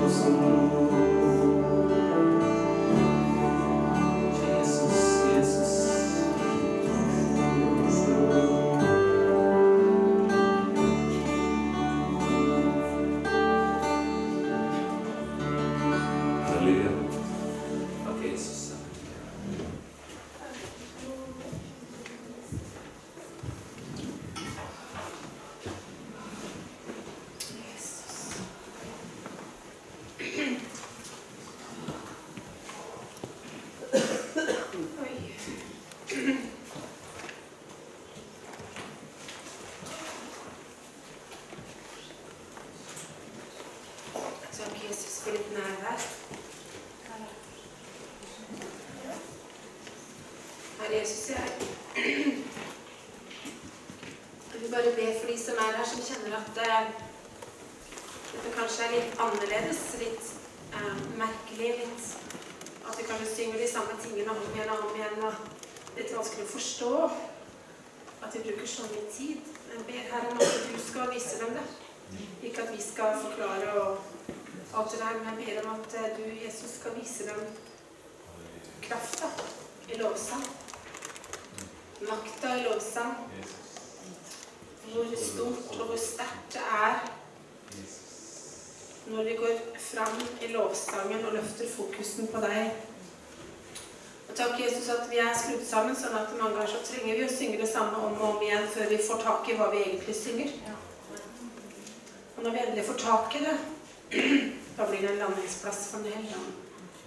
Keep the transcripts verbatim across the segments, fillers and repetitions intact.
Fokusen på deg. Og takk, Jesus, at vi er skrudd sammen, sånn at mange ganger så trenger vi å synge det samme om og om igjen før vi får tak i hva vi egentlig synger. Og når vi endelig får tak i det, da blir det en landingsplass for den hele dagen.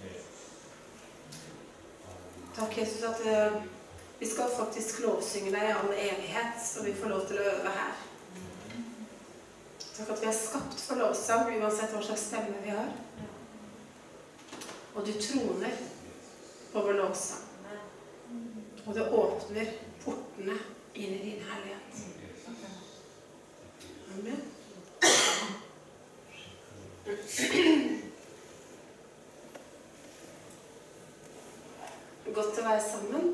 Takk, Jesus, at uh, vi skal faktisk lovsynge deg i all evighet, så vi får lov til å øve her. Takk at vi er skapt for lovsang, uansett hva slags stemme vi har. Og du troner over lovsang. Og du åpner portene inn i din herlighet. Amen. Godt å være sammen.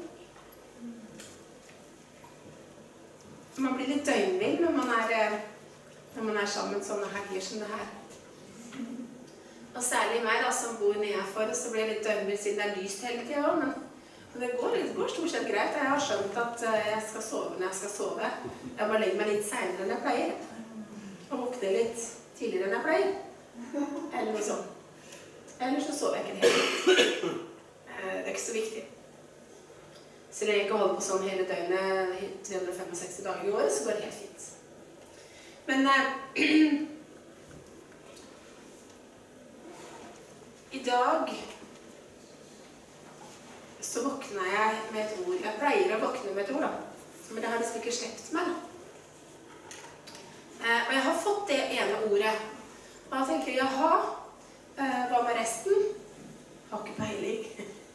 Man blir litt døgnvill når man er, når man er sammen sånne helger som det her. Og særlig meg da, som bor nedenfor, så blir jeg litt døgnvill siden det er lyst hele tiden. Men, men det, går, det går stort sett greit. Jeg har skjønt at jeg skal sove når jeg skal sove. Jeg må legge meg litt senere enn jeg pleier. Og våkne litt tidligere enn jeg pleier. Eller noe sånt. Eller så sover jeg ikke det hele. Det er ikke så viktig. Så lenge jeg ikke holder på sånn hele døgnet, tre hundre sekstifem dager i året, så går det helt fint. Men eh, i dag så våkner jeg med et ord. Jeg pleier å våkne med et ord, da. Men det har liksom ikke slept meg. Eh, og jeg har fått det ene ordet. Og da tenker jeg, jaha, eh, hva med resten? Har ikke peiling.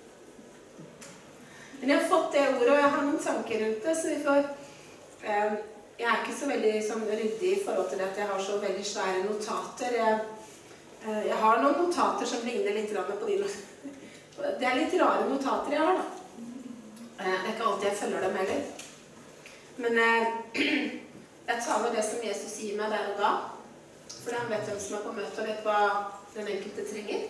Men jeg har fått det ordet, og jeg har noen tanker rundt det, så vi får... Eh, jeg er ikke så veldig sånn, ryddig i forhold til at jeg har så veldig svære notater. Jeg, eh, jeg har noen notater som ligner litt på dine. Det er litt rare notater jeg har, da. Eh, det er ikke alltid jeg følger dem heller. Men eh, jeg tar med det som Jesus sier meg der og da. For han vet hvem som er på møte, og vet hva den enkelte trenger.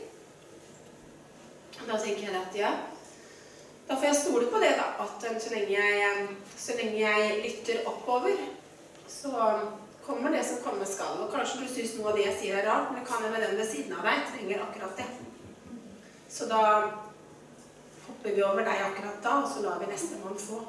Da tenker jeg at ja, da får jeg stole på det da, at så lenge jeg, så lenge jeg lytter oppover, så kommer det som kommer skal. Og kanskje du synes noe av det jeg sier er rart, men det kan jeg med den ved siden av deg, trenger akkurat det. Så da hopper vi over deg akkurat da, og så lar vi neste mann få.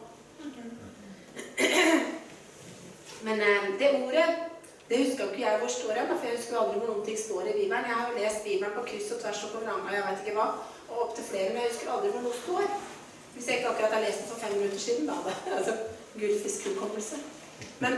Men eh, det ordet, det husker ikke jeg hvor står jeg, for jeg husker aldri hvor noen ting står i Bibelen. Jeg har jo lest Bibelen på kryss og tvers og på vranga, jeg vet ikke hva, og opp til flere, men jeg husker aldri hvor noe står. Hvis jeg ikke akkurat har lest det for fem minutter siden, da det er altså gullfiskhukommelse. Men...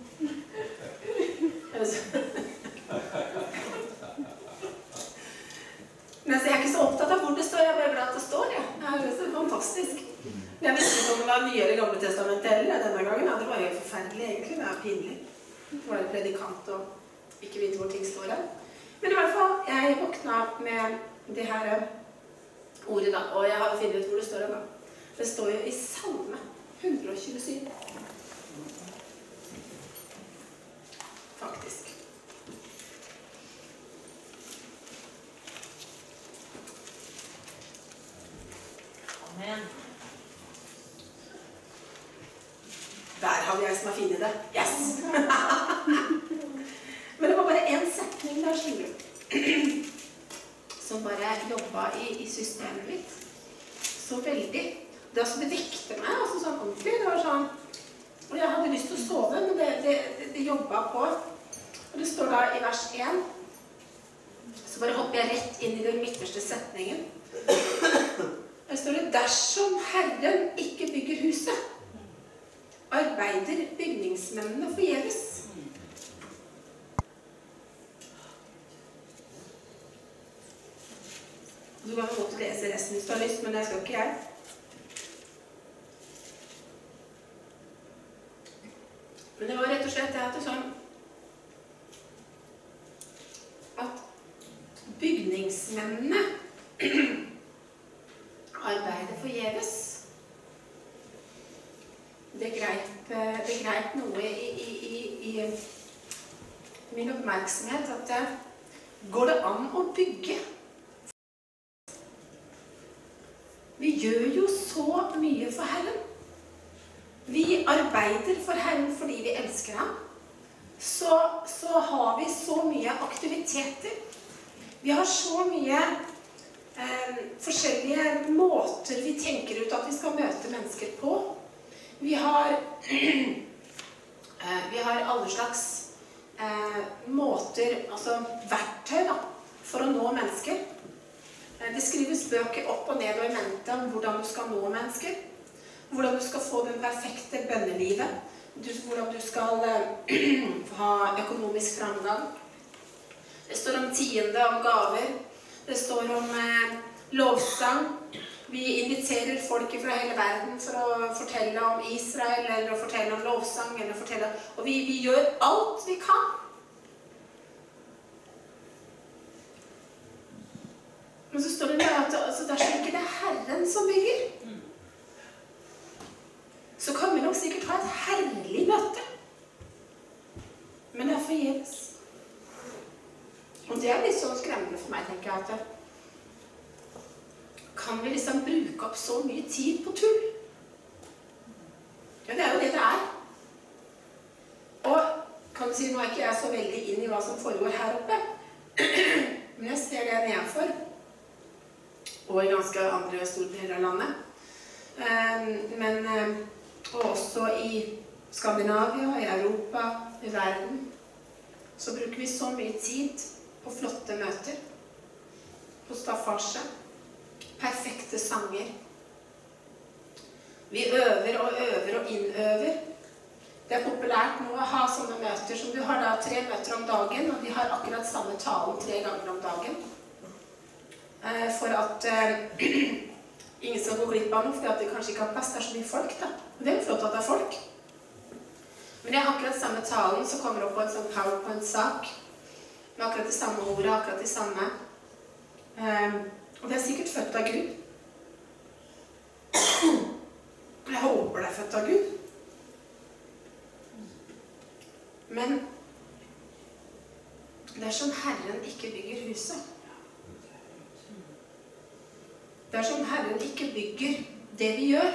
Men altså, jeg er ikke så opptatt av hvor det står, jeg er bare glad at det står, ja. Det er jo fantastisk. Jeg visste ikke om det var nye eller gamle testamentet heller denne gangen, ja, det var jo forferdelig egentlig, det er pinlig. Det var en predikant og ikke vite hvor ting står her. Men i hvert fall, jeg våknet med det her ordet da, og jeg har funnet ut hvor det står da. Det står jo i Salme hundre og tjuesyv. Faktisk. Der har vi jeg som har finnet det. Yes! Men det var bare en setning der, skjønner du, som bare jobbet i, i systemet mitt. Så veldig. Det som det vekte meg, altså sånn ordentlig, det var sånn, og jeg hadde lyst til å sove, men det, det, det, det jobbet på. Og det står da i vers én, så bare hopper jeg rett inn i den midterste setningen. Der står det, dersom Herren ikke bygger huset, arbeider bygningsmennene forgjeves. Du kan godt lese resten hvis du har lyst, men det skal ikke jeg. Men det var rett og slett det at det sånn at bygningsmennene arbeider forgjeves. Det greip, det greip noe i, i, i, i min oppmerksomhet at det går det an å bygge. Vi gjør jo så mye for Herren. Vi arbeider for Herren fordi vi elsker ham. Så, så har vi så mye aktiviteter. Vi har så mye eh, forskjellige måter vi tenker ut at vi skal møte mennesker på. Vi har, eh, vi har alle slags eh, måter, altså verktøy da, for å nå mennesker. Eh, det skrives bøker opp og ned og i mente om hvordan du skal nå mennesker. Hvordan du skal få den perfekte bønnelivet. Du, hvordan du skal eh, ha økonomisk framgang. Det står om tiende, om gaver. Det står om eh, lovsang. Vi inviterer folk fra hele verden for å fortelle om Israel, eller å fortelle om lovsang, eller å fortelle... Og vi, vi gjør alt vi kan. Men så står det der at altså, dersom ikke det er Herren som bygger, så kan vi nok sikkert ha et herlig møte. Men det er forgjeves. Og det er litt sånn skremmende for meg, tenker jeg, at kan vi liksom bruke opp så mye tid på tull? Ja, det er jo det det er. Og kan du si, nå er ikke jeg så veldig inn i hva som foregår her oppe, men jeg ser det nedenfor, og i ganske andre store deler av landet. Men... Og også i Skandinavia, i Europa, i verden, så bruker vi så mye tid på flotte møter, på staffasje, perfekte sanger. Vi øver og øver og innøver. Det er populært nå å ha sånne møter som du har da tre møter om dagen, og de har akkurat samme talen tre ganger om dagen. For at ingen skal gå glipp av noe, fordi at det kanskje ikke har plass. Det er så mye folk da. Det er jo flott at det er folk. Men det er akkurat samme talen som kommer opp på en sånn PowerPoint-sak. Med akkurat de samme ordene, akkurat de samme. Um, og det er sikkert født av Gud. Jeg håper det er født av Gud. Men dersom Herren ikke bygger huset, dersom Herren ikke bygger det vi gjør,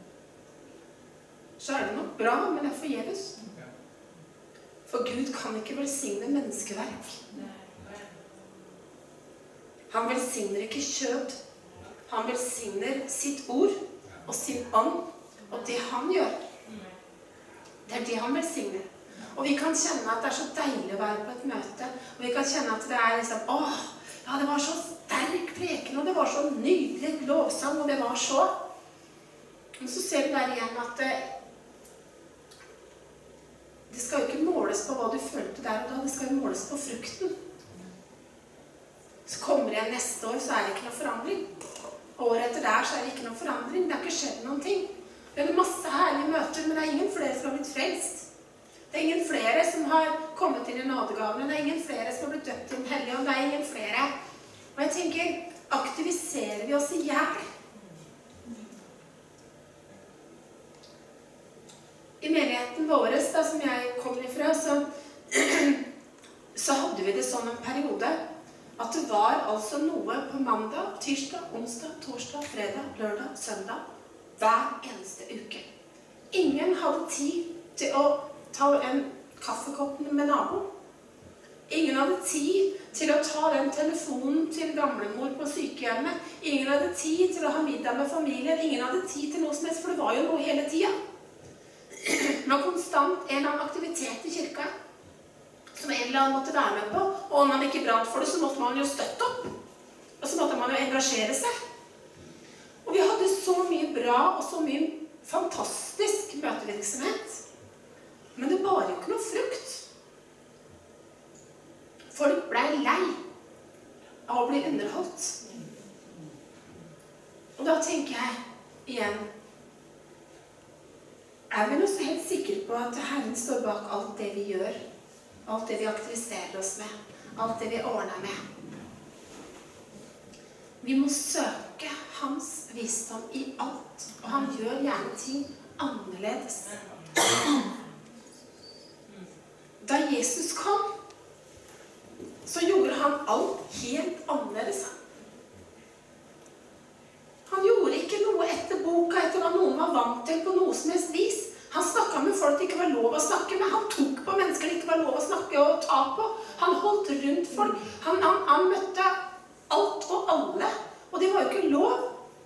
så er det nok bra, men det er forgjeves. For Gud kan ikke velsigne menneskeverk. Han velsigner ikke kjød. Han velsigner sitt ord og sin ånd og det han gjør. Det er det han velsigner. Og vi kan kjenne at det er så deilig å være på et møte. Og vi kan kjenne at det er liksom, åh, ja, det var så sterk preken, og det var så nydelig lovsang, og det var så. Men så ser du der igjen at det, det skal jo ikke måles på hva du følte der og da, det skal jo måles på frukten. Så kommer jeg neste år, så er det ikke noe forandring. Året etter der, så er det ikke noe forandring. Det har ikke skjedd noen ting. Vi hadde masse herlige møter, men det er ingen flere som har blitt frelst. Det er ingen flere som har kommet inn i nådegavene. Det er ingen flere som har blitt døpt i Den hellige ånd. Det er ingen flere. Og jeg tenker, aktiviserer vi oss i hjel? I menigheten vår, da, som jeg kommer ifra, så, så hadde vi det sånn en periode at var altså noe på mandag, tirsdag, onsdag, torsdag, fredag, lørdag, søndag, hver eneste uke. Ingen hadde tid til å ta en kaffekopp med nabo. Ingen hadde tid til å ta den telefonen til gamlemor på sykehjemmet. Ingen hadde tid til å ha middag med familien. Ingen hadde tid til noe som helst, for det var jo noe hele tiden. Det var konstant en eller annen aktivitet i kirka som en eller annen måtte være med på. Og om man ikke brant for det, så måtte man jo støtte opp. Og så måtte man jo engasjere seg. Og vi hadde så mye bra og så mye fantastisk møtevirksomhet. Men det var jo ikke noe frukt. Folk ble lei av å bli underholdt. Og da tenker jeg igjen, er vi nå så helt sikre på at Herren står bak alt det vi gjør, alt det vi aktiviserer oss med, alt det vi ordner med? Vi må søke hans visdom i alt, og han gjør gjerne ting annerledes. Da Jesus kom, så gjorde han alt helt annerledes. Han gjorde ikke noe etter boka, etter hva noen var vant til på noe som helst vis. Han snakket med folk det ikke var lov å snakke med. Han tok på mennesker det ikke var lov å snakke og ta på. Han holdt rundt folk. Han, han, han møtte alt og alle. Og det var jo ikke lov.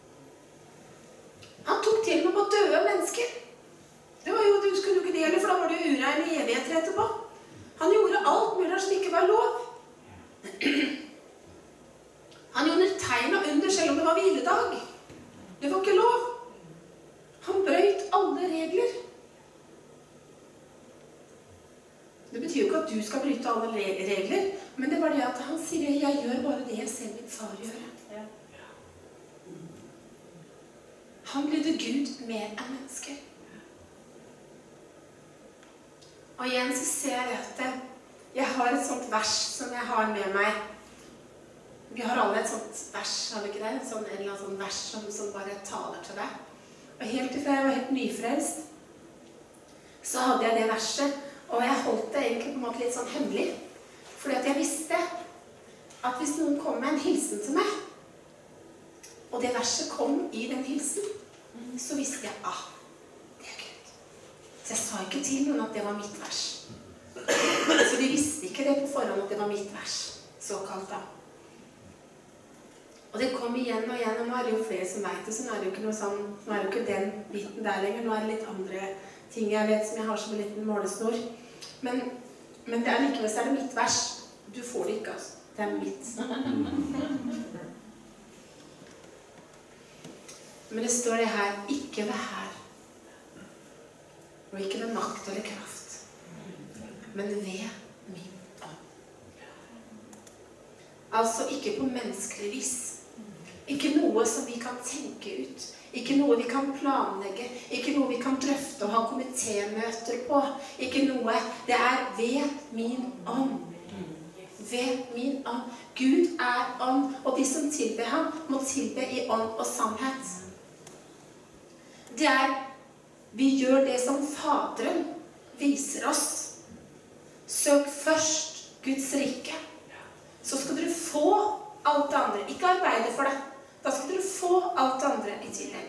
Han tok til og med på døde mennesker. Det var jo, du skulle jo ikke det heller, for da var det jo urein i evigheter etterpå. Han gjorde alt mulig som ikke var lov. Han gjorde tegn og under selv om det var hviledag. Det var ikke lov. Han brøt alle regler. Det betyr jo ikke at du skal bryte alle regler, men det var det at han sier, jeg gjør bare det jeg ser min far gjøre. Han lydde Gud mer enn mennesker. Og igjen så ser jeg at jeg har et sånt vers som jeg har med meg. Vi har alle et sånt vers, har vi ikke det? Sånn, en eller annen sånn vers som, som bare taler til deg. Og helt ifra jeg var helt nyfrelst, så hadde jeg det verset, og jeg holdt det egentlig på en måte litt sånn hemmelig. Fordi at jeg visste at hvis noen kom med en hilsen til meg, og det verset kom i den hilsen, så visste jeg, ah, det er Gud. Så jeg sa ikke til noen at det var mitt vers. Så de visste ikke det på forhånd at det var mitt vers, såkalt da. Og det kom igjen og igjen, og nå er det jo flere som vet det, så nå er det jo ikke noe sånn, nå er det jo ikke den biten der lenger, nå er det litt andre ting jeg vet som jeg har som en liten målesnor. Men, men det er likevel så er det mitt vers. Du får det ikke, altså. Det er mitt. Men det står det her, ikke ved her, og ikke ved makt eller kraft, men ved min ånd. Altså ikke på menneskelig vis. Ikke noe som vi kan tenke ut. Ikke noe vi kan planlegge. Ikke noe vi kan drøfte og ha komitémøter på. Ikke noe. Det er ved min ånd. Ved min ånd. Gud er ånd, og de som tilber ham må tilbe i ånd og sannhet. Det er, vi gjør det som Faderen viser oss. Søk først Guds rike. Så skal dere få alt det andre. Ikke arbeide for det. Da skal dere få alt det andre i tillegg.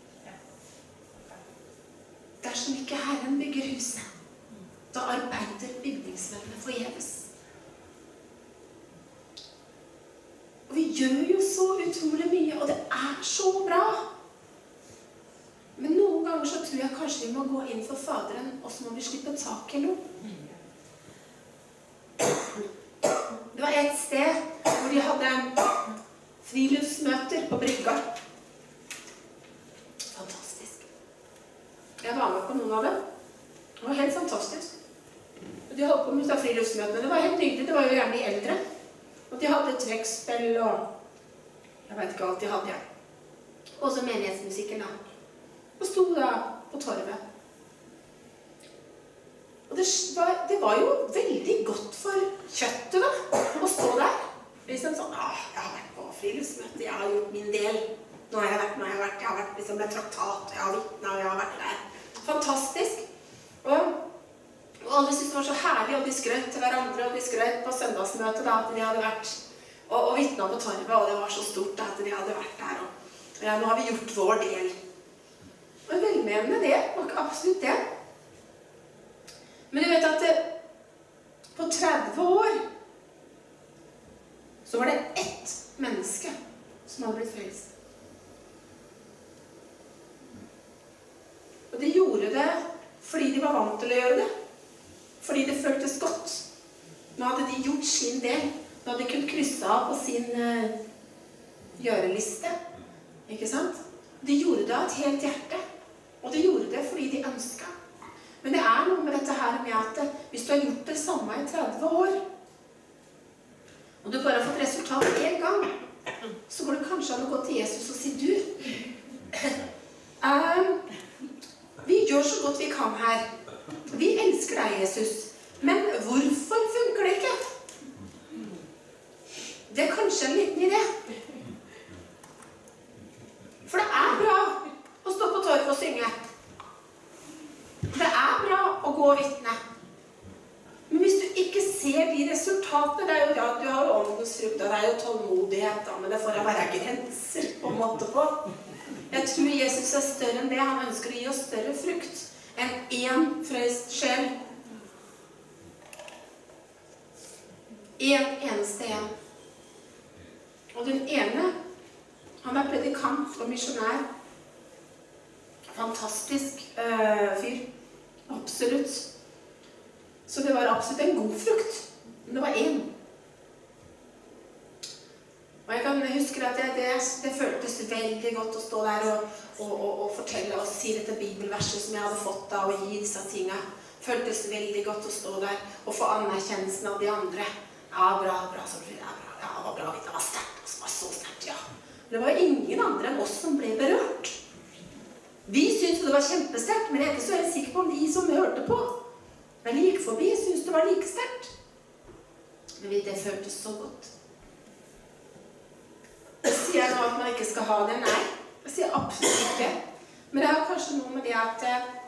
Dersom ikke Herren bygger huset, da arbeider bygningsmennene forgjeves. Og vi gjør jo så utrolig mye, og det er så bra. Men noen ganger så tror jeg kanskje vi må gå inn for Faderen, og så må vi slippe tak i noe. Det var et sted hvor de hadde friluftsmøter på brygga. Fantastisk. Jeg var med på noen av dem. Det var helt fantastisk. De holdt på med friluftsmøtene. Det var helt nydelig. Det var jo gjerne de eldre. Og de hadde trekkspill og jeg vet ikke alt de hadde. Og så menighetsmusikken da. Og sto da på torvet. Og det var, det var jo veldig godt for kjøttet da, å stå der. Liksom sånn, ah, jeg har vært på friluftsmøte, jeg har gjort min del. Nå har jeg vært, nå har jeg vært, jeg har vært liksom med traktat, jeg har vittnet, og jeg har vært der. Fantastisk. Og, og alle syntes det var så herlig, og de skrøt til hverandre, og de skrøt på søndagsmøtet da, at de hadde vært og, og vittnet på torvet, og det var så stort at de hadde vært der. Og, ja, nå har vi gjort vår del. Og velmenende det, var ikke absolutt det. Men du vet at det, på tretti år så var det ett menneske som hadde blitt frelst. Og de gjorde det fordi de var vant til å gjøre det. Fordi det føltes godt. Nå hadde de gjort sin del. Nå hadde de kunnet krysse av på sin uh, gjøreliste. Ikke sant? De gjorde det av et helt hjerte. Og de gjorde det fordi de ønsket. Men det er noe med dette her med at hvis du har gjort det samme i tretti år, og du bare har fått resultat en gang, så går det kanskje an å gå til Jesus og si, du, um, vi gjør så godt vi kan her. Vi elsker deg, Jesus. Men hvorfor funker det ikke? Det er kanskje en liten idé. For det er bra å stå på torvet og synge. Det er bra å gå og vitne. Men hvis du ikke ser de resultatene, det er jo at du har åndens frukt, det er jo tålmodighet, da, men det får være grenser på en måte på. Jeg tror Jesus er større enn det. Han ønsker å gi oss større frukt enn én frelst sjel. En eneste en. Og den ene, han er predikant og misjonær. Fantastisk øh, fyr. Absolutt. Så det var absolutt en god frukt. Men det var en. Og jeg kan huske at det, det, det føltes veldig godt å stå der og, og, og, og fortelle og si dette bibelverset som jeg hadde fått da, og gi disse tingene. Føltes veldig godt å stå der og få anerkjennelsen av de andre. Ja, bra, bra, Solfrid, ja, bra, ja, det var bra, det var sterkt, det var så sterkt, ja. Det var ingen andre enn oss som ble berørt. Vi syntes det var kjempesterkt, men jeg er ikke så helt sikker på om de som hørte på. Men de gikk forbi, syntes det var like sterkt. Men det føltes så godt. Jeg sier nå at man ikke skal ha det, nei. Jeg sier absolutt ikke. Men det har kanskje noe med det at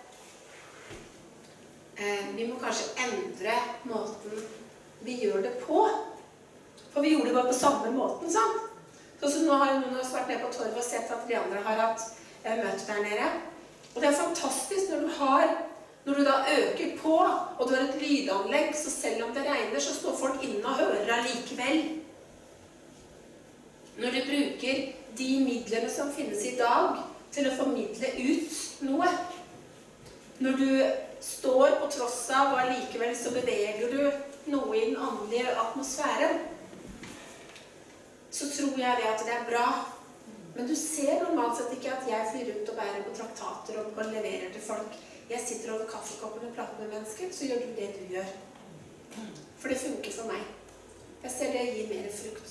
eh, vi må kanskje endre måten vi gjør det på. For vi gjorde det bare på samme måten, sant? Så, så nå har jo noen av oss vært nede på torvet og sett at de andre har hatt eh, møte der nede. Og det er fantastisk når du har, når du da øker på, og du har et lydanlegg, så selv om det regner, så står folk inne og hører allikevel. Når du bruker de midlene som finnes i dag til å formidle ut noe, når du står på tross av, og allikevel så beveger du noe i den åndelige atmosfæren, så tror jeg det at det er bra. Men du ser normalt sett ikke at jeg flyr rundt og bærer på traktater og, og leverer til folk. Jeg sitter over kaffekoppen og prater med mennesker, så gjør du det du gjør. For det funker for meg. Jeg ser det gir mer frukt.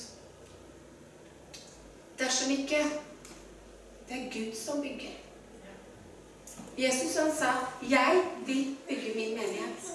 Dersom ikke, det er Gud som bygger. Jesus han sa, jeg vil bygge min menighet.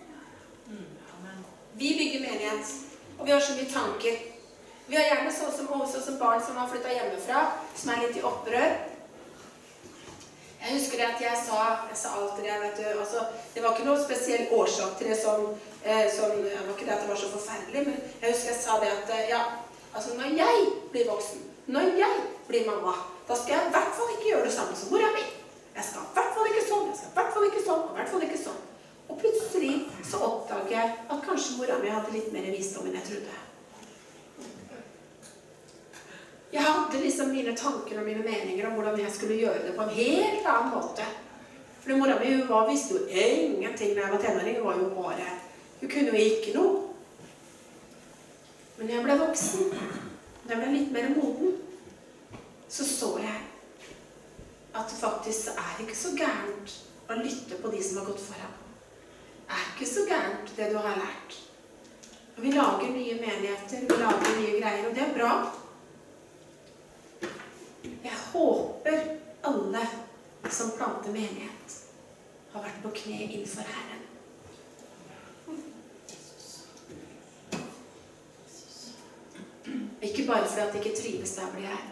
Vi bygger menighet, og vi har så mye tanker. Vi har gjerne sånn som, også som barn som har flyttet hjemmefra, som er litt i opprør. Jeg husker det at jeg sa, jeg sa alltid det, vet du, altså, det var ikke noe spesiell årsak til det som, eh, som, det var ikke det at det var så forferdelig, men jeg husker jeg sa det at, ja, altså når jeg blir voksen, når jeg blir mamma, da skal jeg i hvert fall ikke gjøre det samme som mora mi. Jeg skal i hvert fall ikke sånn, jeg skal i hvert fall ikke sånn, og i hvert fall ikke sånn. Og plutselig så oppdager jeg at kanskje mora mi hadde litt mer visdom enn jeg trodde. Jeg hadde liksom mine tanker og mine meninger om hvordan jeg skulle gjøre det på en helt annen måte. For mora mi hun var, visste jo ingenting når jeg var tenåring. Hun var jo bare, hun kunne jo ikke noe. Men når jeg ble voksen, når jeg ble litt mer moden, så så jeg at det faktisk er ikke så gærent å lytte på de som har gått foran. Det er ikke så gærent det du har lært. Og vi lager nye menigheter, vi lager nye greier, og det er bra. Jeg håper alle som planter menighet har vært på kne innenfor Herren. Ikke bare fordi at de ikke trives der hvor de er.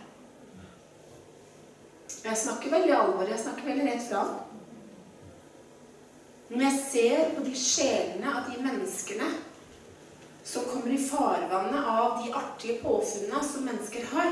Jeg snakker veldig alvor, jeg snakker veldig rett fra. Men jeg ser på de sjelene av de menneskene som kommer i farvannet av de artige påfunnene som mennesker har.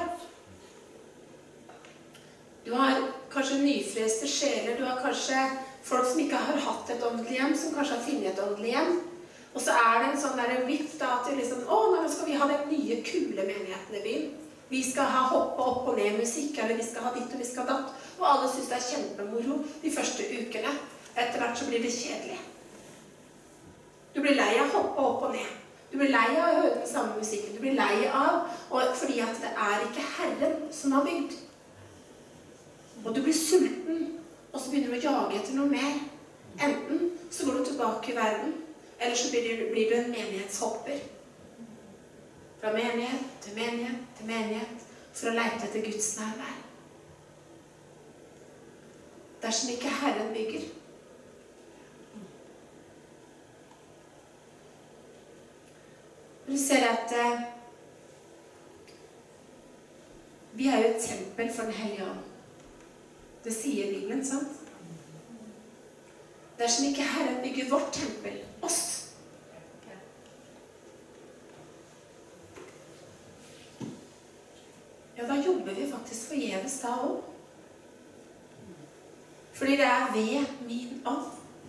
Du har kanskje nyfreste sjeler, du har kanskje folk som ikke har hatt et åndelig hjem, som kanskje har funnet et åndelig hjem. Og så er det en sånn der vipp da, at du liksom, å, nå skal vi ha den nye kule menigheten i byen. Vi skal ha hoppe opp og ned musikk, eller vi skal ha ditt og vi skal ha datt. Og alle synes det er kjempemoro de første ukene. Etter hvert så blir det kjedelig. Du blir lei av å hoppe opp og ned. Du blir lei av å høre den samme musikken. Du blir lei av, og fordi at det er ikke Herren som har bygd. Og du blir sulten, og så begynner du å jage etter noe mer. Enten så går du tilbake i verden, eller så blir du, blir du en menighetshopper. Fra menighet til menighet til menighet, for å lete etter Guds nærvær. Dersom ikke Herren bygger. Du ser at eh, vi er jo et tempel for den hellige ånd. Det sier Bibelen, sant? Dersom ikke Herren bygger vårt tempel, oss. Ja, da jobber vi faktisk forgjeves da også. Fordi det er ved min ånd.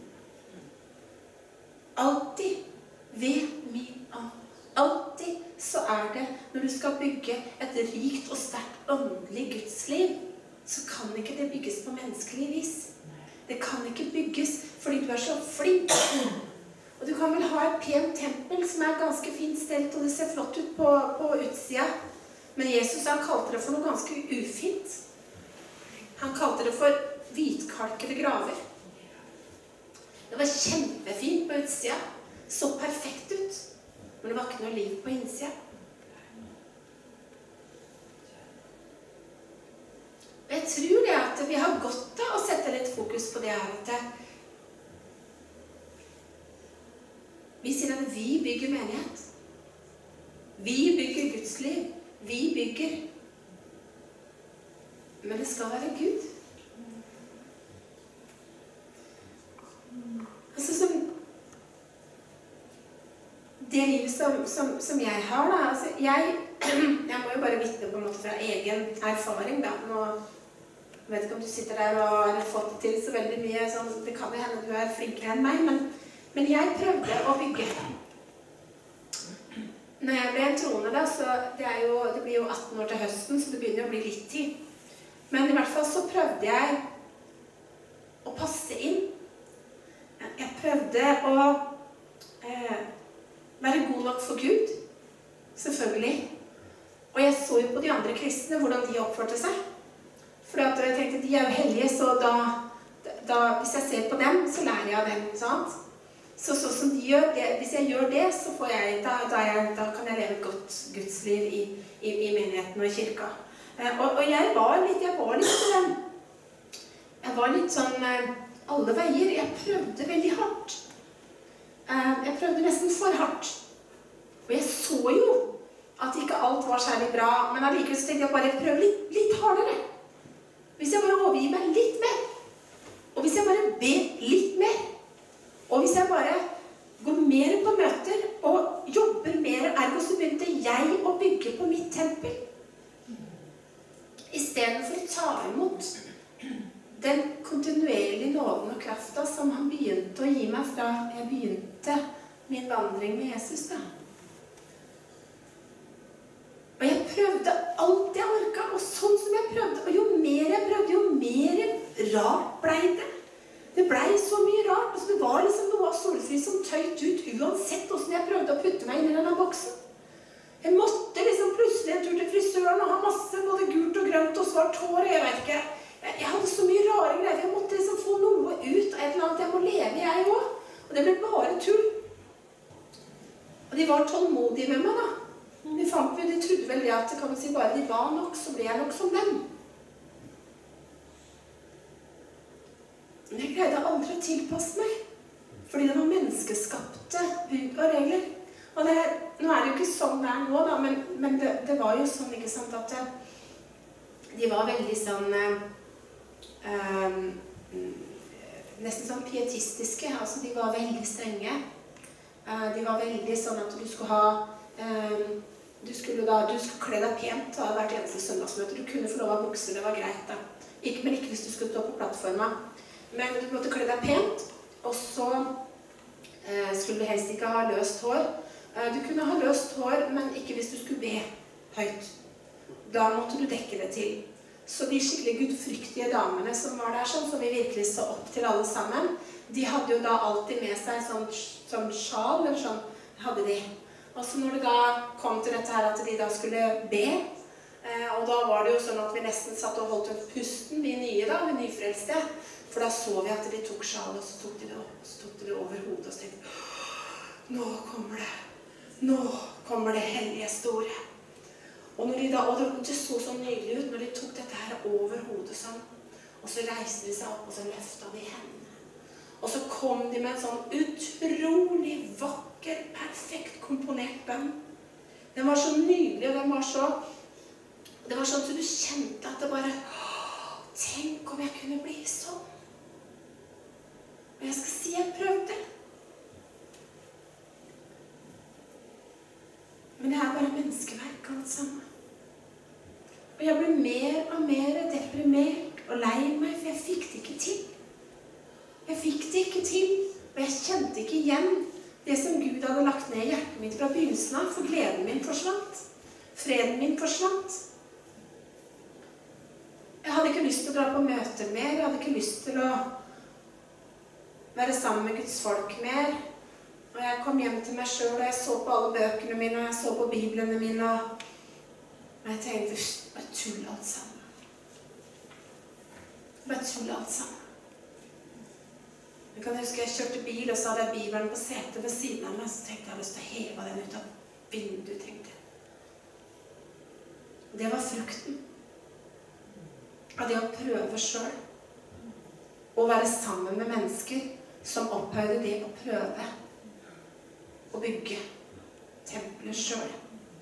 Alltid ved min ånd. Alltid så er det, når du skal bygge et rikt og sterkt åndelig gudsliv, så kan ikke det bygges på menneskelig vis. Det kan ikke bygges fordi du er så flink. Og du kan vel ha et pent tempel som er ganske fint stelt, og det ser flott ut på, på utsida. Men Jesus, han kalte det for noe ganske ufint. Han kalte det for hvitkalkede graver. Det var kjempefint på utsida. Så perfekt ut. Men det var ikke noe liv på innsida. Og jeg tror det at vi har godt av å sette litt fokus på det her, at vi sier at vi bygger menighet. Vi bygger Guds liv. Vi bygger. Men det skal være Gud. Altså som det livet som, som, som jeg har da, altså jeg, jeg må jo bare vitne på en måte fra egen erfaring da. Nå jeg vet ikke om du sitter der og har fått det til så veldig mye, sånn, det kan jo hende du er flinkere enn meg, men, men jeg prøvde å bygge. Når jeg ble en troende da, så det, er jo, det blir jo atten år til høsten, så det begynner å bli litt tid. Men i hvert fall så prøvde jeg å passe inn. Jeg prøvde å eh, være god nok for Gud, selvfølgelig. Og jeg så jo på de andre kristne, hvordan de oppførte seg. For jeg tenkte, de er jo hellige, så da, da, hvis jeg ser på dem, så lærer jeg av dem, sant? Så, så som de gjør, det, hvis jeg gjør det, så får jeg, da, da, jeg, da kan jeg leve et godt gudsliv i, i, i menigheten og i kirka. Eh, og, og jeg var litt, jeg var litt, eh, jeg var litt sånn, eh, alle veier, jeg prøvde veldig hardt. Eh, jeg prøvde nesten for hardt. Og jeg så jo at ikke alt var særlig bra, men allikevel så tenkte jeg bare, jeg prøver litt, litt hardere. Hvis jeg bare overgir meg litt mer, og hvis jeg bare ber litt mer, og hvis jeg bare går mer på møter og jobber mer, ergo så begynte jeg å bygge på mitt tempel. I stedet for å ta imot den kontinuerlige nåden og kraften som han begynte å gi meg fra jeg begynte min vandring med Jesus da. Og jeg prøvde alt jeg orket, og sånn som jeg prøvde, og jo mer jeg prøvde, jo mer rart ble det. Det ble så mye rart, og så det var liksom noe av solfri som tøyt ut, uansett hvordan jeg prøvde å putte meg inn i denne boksen. Jeg måtte liksom plutselig en tur til frisøren og ha masse både gult og grønt og svart hår, og jeg vet ikke. Jeg, jeg hadde så mye rare greier, jeg måtte liksom få noe ut av et eller annet jeg må leve, jeg også. Og det ble bare tull. Og de var tålmodige med meg da. De fant vi, de trodde vel det at kan man si, bare de var nok, så ble jeg nok som dem. Men jeg greide aldri å tilpasse meg, fordi det var menneskeskapte bud og regler. Og det, nå er det jo ikke sånn det er nå da, men, men det, det var jo sånn, ikke sant, at de var veldig sånn, um, nesten sånn pietistiske, altså de var veldig strenge. De var veldig sånn at du skulle ha Du skulle da, du skulle kle deg pent av hvert eneste søndagsmøte. Du kunne få lov av bukser, det var greit da. Ikke, men ikke hvis du skulle stå på plattforma. Men du måtte kle deg pent, og så eh, skulle du helst ikke ha løst hår. Eh, du kunne ha løst hår, men ikke hvis du skulle be høyt. Da måtte du dekke det til. Så de skikkelig gudfryktige damene som var der, sånn, som vi virkelig så opp til alle sammen, de hadde jo da alltid med seg sånn, sånn sjal, eller sånn, hadde de. Og så når det da kom til dette her at de da skulle be, eh, og da var det jo sånn at vi nesten satt og holdt opp pusten, vi nye da, vi nyfrelste, for da så vi at de tok sjalet, og så tok de det opp, og så tok de det over hodet, og så tenkte nå kommer det, nå kommer det hellige store. Og når de da, og det så så nydelig ut, når de tok dette her over hodet sånn, og så reiste de seg opp, og så løftet de hendene. Og så kom de med en sånn utrolig vakker, perfekt komponert bønn. Den var så nydelig, og den var så, det var sånn at du kjente at det bare, tenk om jeg kunne bli sånn. Og jeg skal si jeg prøvde. Men det er bare menneskeverk alt sammen. Og jeg ble mer og mer deprimert og lei meg, for jeg fikk det ikke til. Jeg fikk det ikke til, og jeg kjente ikke igjen det som Gud hadde lagt ned i hjertet mitt fra begynnelsen av, for gleden min forsvant. Freden min forsvant. Jeg hadde ikke lyst til å dra på møter mer, jeg hadde ikke lyst til å være sammen med Guds folk mer. Og jeg kom hjem til meg selv, og jeg så på alle bøkene mine, og jeg så på biblene mine, og jeg tenkte, det var tull alt sammen. Det var tull alt sammen. Jeg kan huske jeg kjørte bil, og så hadde jeg bibelen på setet ved siden av meg, så tenkte jeg, jeg hadde lyst til å heve den ut av vinduet, tenkte jeg. Det var frukten av det å prøve selv, å være sammen med mennesker som opphøyde det å prøve å bygge tempelet selv.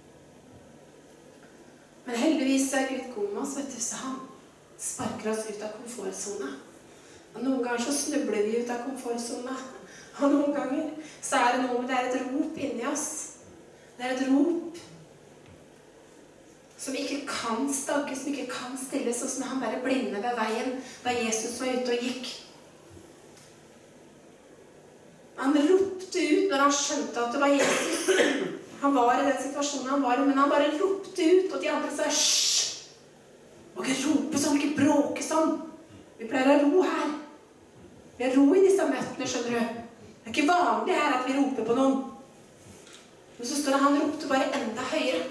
Men heldigvis er Gud god med oss, vet du, så han sparker oss ut av komfortzonen. Og noen ganger så snubler vi ut av komfortzonen, og noen ganger så er det noe med det er et rop inni oss. Det er et rop som ikke kan stagges, som ikke kan stilles, sånn som han bare blinde ved veien da Jesus var ute og gikk. Han ropte ut når han skjønte at det var Jesus. Han var i den situasjonen han var i, men han bare ropte ut, og de andre sa, hysj! Må ikke rope sånn, ikke bråke sånn. Vi pleier å ro her. Vi har ro i disse møtene, skjønner du. Det er ikke vanlig her at vi roper på noen. Men så står det, han ropte bare enda høyere.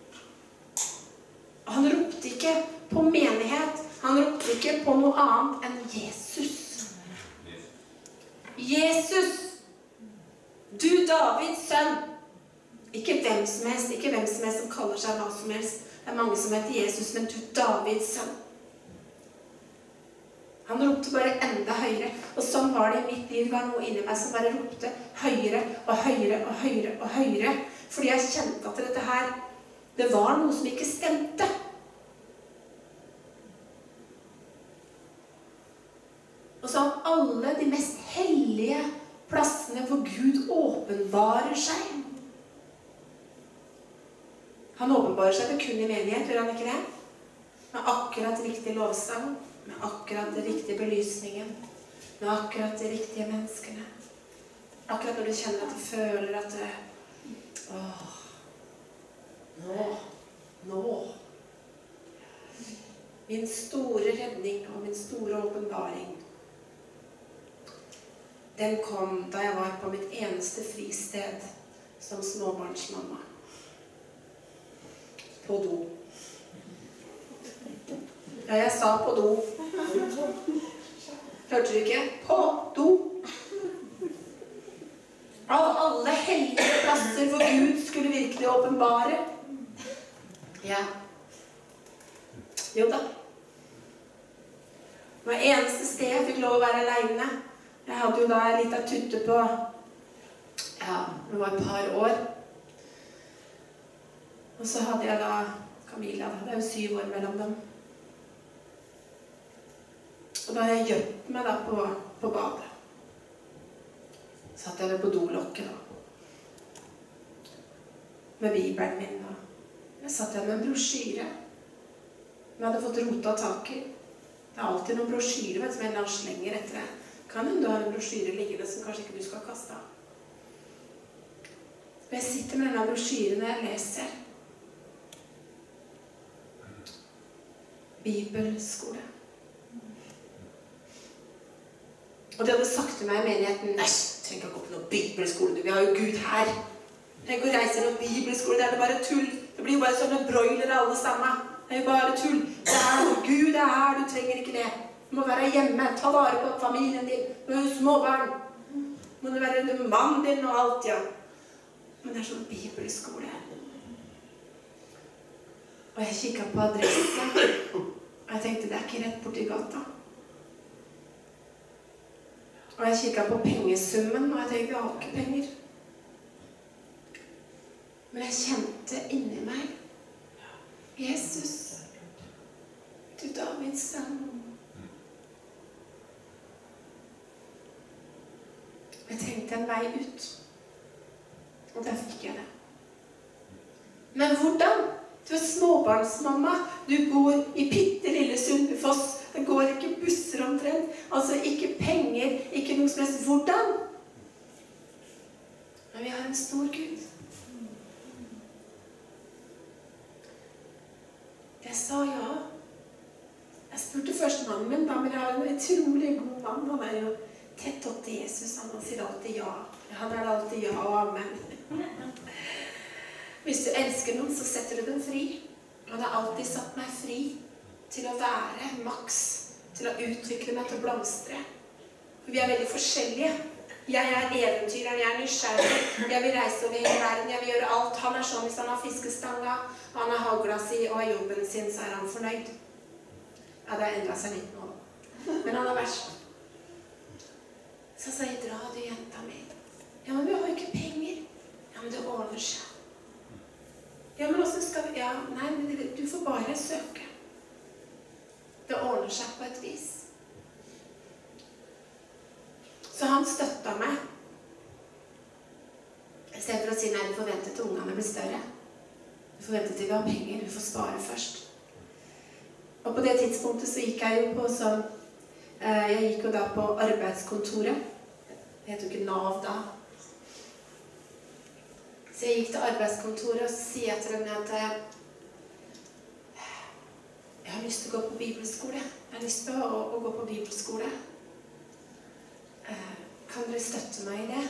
Og han ropte ikke på menighet. Han ropte ikke på noe annet enn Jesus. Jesus! Du, Davids sønn. Ikke hvem som helst, ikke hvem som helst som kaller seg hva som helst. Det er mange som heter Jesus, men du, Davids sønn. Han ropte bare enda høyere, og sånn var det i mitt liv. Det var noe inni meg som bare ropte høyere og høyere og høyere og høyere. Fordi jeg kjente at dette her, det var noe som ikke stemte. Og så av alle de mest hellige plassene hvor Gud åpenbarer seg. Han åpenbarer seg for kun i menighet, gjør han ikke det? Med akkurat riktig lovsang. Med akkurat den riktige belysningen, med akkurat de riktige menneskene. Akkurat når du kjenner at du føler at du, åh, nå, nå. Min store redning og min store åpenbaring, den kom da jeg var på mitt eneste fristed som småbarnsmamma. På do. Ja, jeg sa på do. Hørte du ikke? På do. Av alle hellige plasser hvor Gud skulle virkelig åpenbare. Ja. Jo da. Det var eneste sted jeg fikk lov å være alene. Jeg hadde jo da litt av tutte på, ja, det var et par år. Og så hadde jeg da Camilla, det er jo syv år mellom dem. Og da hadde jeg gjemt meg da på, på badet. Satt jeg ved på dolokket da. med Bibelen min. Og jeg satt der med en brosjyre. Jeg hadde fått rota tak i. Det er alltid noen brosjyre, vet du, som jeg slenger etter det. Kan du ha en brosjyre liggende som kanskje ikke du skal kaste av? Og jeg sitter med denne brosjyren når jeg leser. Bibelskole. Og de hadde sagt til meg i menigheten, nei, du trenger ikke å gå på noen bibelskole, vi har jo Gud her. Du trenger ikke å reise til noen bibelskole, det er bare tull. Det blir jo bare sånne broilere alle sammen. Det er jo bare tull. Det er Gud er her, du trenger ikke det. Du må være hjemme, ta vare på familien din, du har jo småbarn. Du må være mannen din og alt, ja. Men det er sånn bibelskole. Og jeg kikket på adresse, og jeg tenkte, det er ikke rett borti gata. Og jeg kikket på pengesummen, og jeg tenkte, jeg har ikke penger. Men jeg kjente inni meg, Jesus, du Davids sønn. Jeg tenkte en vei ut. Og der fikk jeg det. Men hvordan? Du er småbarnsmamma. Du bor i bitte lille Sundbyfoss. Det går ikke busser omtrent. Altså ikke penger, ikke noe som helst. Hvordan? Men vi har en stor Gud. Jeg sa ja. Jeg spurte først mannen min, da, men jeg har en utrolig god mann. Han er jo tett opp til Jesus. Han sier alltid ja. Han er alltid ja og amen. Hvis du elsker noen, så setter du dem fri. Og det har alltid satt meg fri til å være maks, til å utvikle meg, til å blomstre. Vi er veldig forskjellige. Jeg er eventyreren, jeg er nysgjerrig. Jeg vil reise over hele verden, jeg vil gjøre alt. Han er sånn hvis han har fiskestanga, han har hagla si og har jobben sin, så er han fornøyd. Ja, det har endret seg litt nå. Men han har vært sånn. Så sa jeg, dra du jenta mi. Ja, men vi har jo ikke penger. Ja, men det ordner seg. Ja, men også skal vi... Ja, nei, men du får bare søke. Det ordner seg på et vis. Så han støttet meg. I stedet for å si, nei, du får vente til ungene blir større. Du får vente til vi har penger, du får spare først. Og på det tidspunktet så gikk jeg jo på sånn... Jeg gikk jo da på arbeidskontoret. Det heter jo ikke Nav da. Så jeg gikk til arbeidskontoret, og så sier jeg til dem at jeg har lyst til å gå på bibelskole. Jeg har lyst til å, å gå på bibelskole. Kan dere støtte meg i det?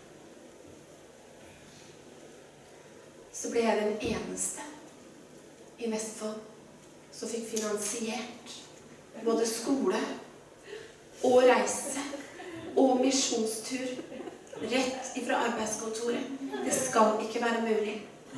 Så ble jeg den eneste i Vestfold som fikk finansiert både skole og reise og misjonstur rett ifra arbeidskontoret. Det skal ikke være mulig.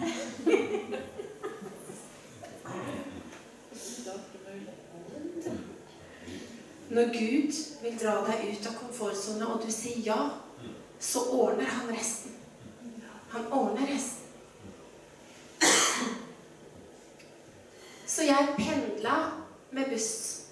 Når Gud vil dra deg ut av komfortzonen, og du sier ja, så ordner han resten. Han ordner resten. Så jeg pendlet med buss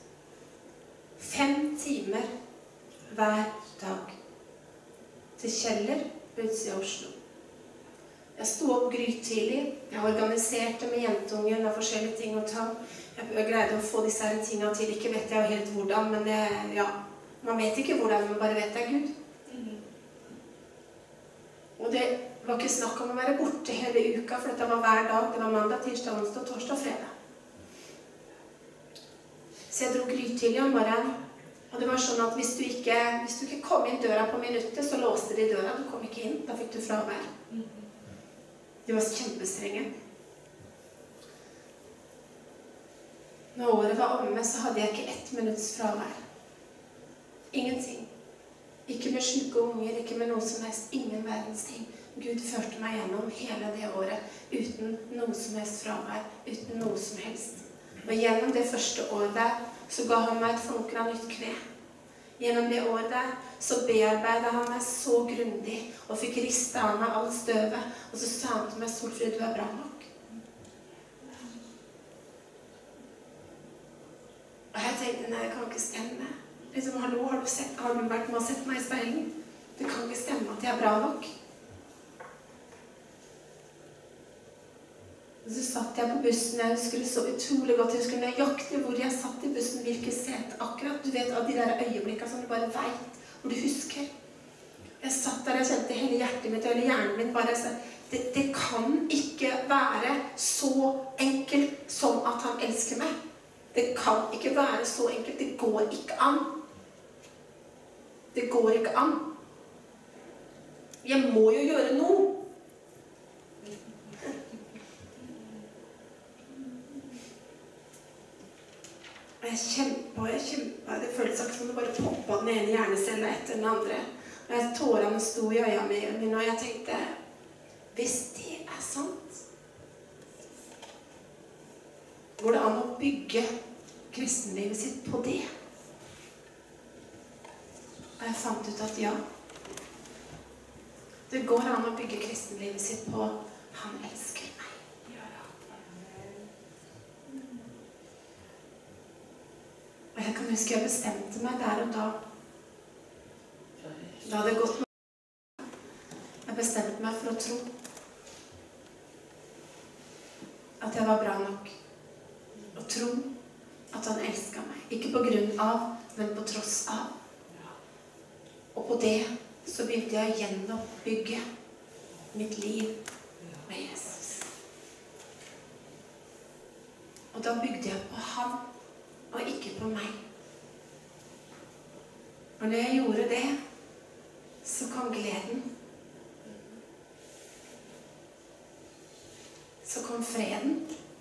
fem timer hver dag til Kjeller på utsiden av Oslo. Jeg sto opp grytidlig. Jeg organiserte med jentungen av forskjellige ting å ta. Jeg greide å få disse her tingene til. Ikke vet jeg jo helt hvordan, men det, ja, man vet ikke hvordan, man bare vet det er Gud. Og det var ikke snakk om å være borte hele uka, for dette var hver dag. Det var mandag, tirsdag, onsdag, torsdag og fredag. Så jeg dro grytidlig om morgenen. Og det var sånn at hvis du ikke, hvis du ikke kom inn døra på minuttet, så låste de døra. Du kom ikke inn, da fikk du fravær. De var kjempestrenge. Når året var omme, så hadde jeg ikke ett minutts fravær. Ingenting. Ikke med syke unger, ikke med noe som helst. Ingen verdens ting. Gud førte meg gjennom hele det året uten noe som helst fravær, uten noe som helst. Og gjennom det første året der, så ga han meg et flunkende nytt kne. Gjennom det året der, så bearbeidet han meg så grundig, og fikk ristet av meg alt støvet, og så sa han til meg, Solfrid, du er bra nok. Og jeg tenkte, nei, det kan ikke stemme. Liksom, hallo, har du, sett, har du vært med å sette meg i speilen? Det kan ikke stemme at jeg er bra nok. satt jeg på bussen. Jeg husker det så utrolig godt. Jeg husker nøyaktig hvor jeg satt i bussen, hvilket sete akkurat. Du vet, av de der øyeblikkene som du bare vet, hvor du husker. Jeg satt der, jeg kjente hele hjertet mitt, hele hjernen min bare så, det, det kan ikke være så enkelt som at han elsker meg. Det kan ikke være så enkelt. Det går ikke an. Det går ikke an. Jeg må jo gjøre noe. Og jeg kjempet, og jeg kjempet. Det føltes akkurat som det bare poppet den ene hjernecellen etter den andre. Og jeg tårene sto i øynene mine, og jeg tenkte, hvis det er sant, går det an å bygge kristenlivet sitt på det? Og jeg fant ut at ja. Det går an å bygge kristenlivet sitt på han elsker meg. Og jeg kan huske jeg bestemte meg der og da. Da hadde det gått med. Jeg bestemte meg for å tro at jeg var bra nok. Og tro at han elsket meg. Ikke på grunn av, men på tross av. Og på det så begynte jeg å gjenoppbygge mitt liv med Jesus. Og da bygde jeg på han, og ikke på meg. Og når jeg gjorde det, så kom gleden. Så kom freden.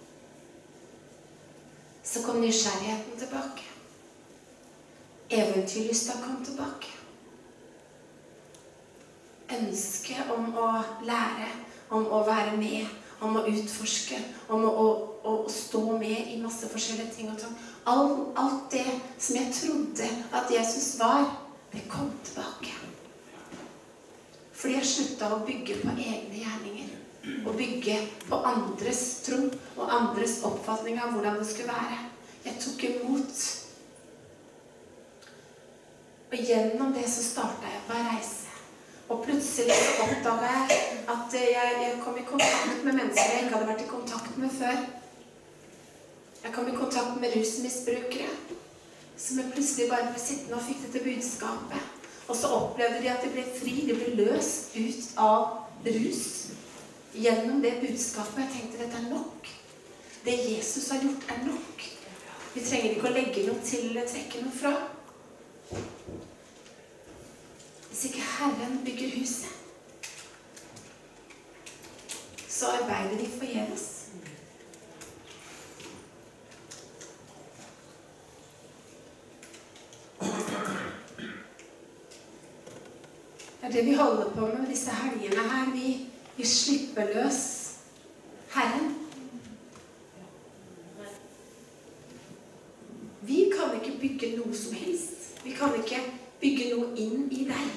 Så kom nysgjerrigheten tilbake. Eventyrlysta kom tilbake. Ønsket om å lære, om å være med, om å utforske, om å, å, å stå med i masse forskjellige ting og ting. Alt, alt det som jeg trodde at Jesus var, det kom tilbake. Fordi jeg sluttet å bygge på egne gjerninger. Og bygge på andres tro og andres oppfatning av hvordan det skulle være. Jeg tok imot. Og gjennom det så startet jeg på en reise. Og plutselig så oppdaget jeg at jeg, jeg kom i kontakt med mennesker jeg ikke hadde vært i kontakt med før. Jeg kom i kontakt med rusmisbrukere, som jeg plutselig bare ble sittende og fikk dette budskapet. Og så opplevde de at de ble fri, de ble løst ut av rus. Gjennom det budskapet, jeg tenkte dette er nok. Det Jesus har gjort er nok. Vi trenger ikke å legge noe til eller trekke noe fra. Hvis ikke Herren bygger huset, så arbeider de forgjeves. Det er det vi holder på med disse helgene her. Vi, vi slipper løs Herren. Vi kan ikke bygge noe som helst. Vi kan ikke bygge noe inn i deg.